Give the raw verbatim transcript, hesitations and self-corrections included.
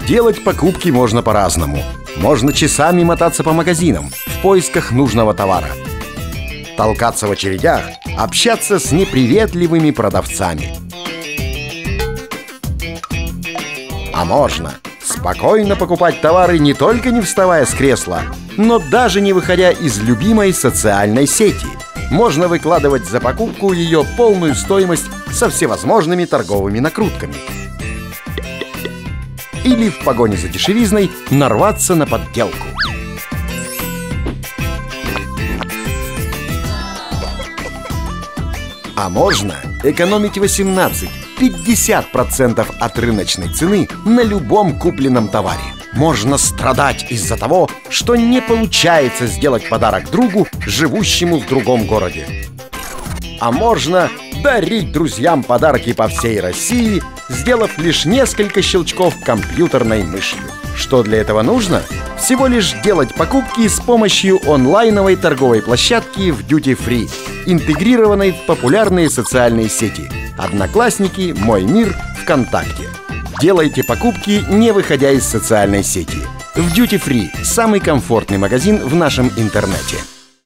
Делать покупки можно по-разному. Можно часами мотаться по магазинам в поисках нужного товара, толкаться в очередях, общаться с неприветливыми продавцами. А можно спокойно покупать товары, не только не вставая с кресла, но даже не выходя из любимой социальной сети. Можно выкладывать за покупку ее полную стоимость со всевозможными торговыми накрутками. Или в погоне за дешевизной нарваться на подделку. А можно экономить восемнадцать-пятьдесят процентов от рыночной цены на любом купленном товаре. Можно страдать из-за того, что не получается сделать подарок другу, живущему в другом городе. А можно дарить друзьям подарки по всей России, сделав лишь несколько щелчков компьютерной мышью. Что для этого нужно? Всего лишь делать покупки с помощью онлайновой торговой площадки в Duty Free, интегрированной в популярные социальные сети Одноклассники, Мой мир, ВКонтакте. Делайте покупки, не выходя из социальной сети. В Duty Free – самый комфортный магазин в нашем интернете.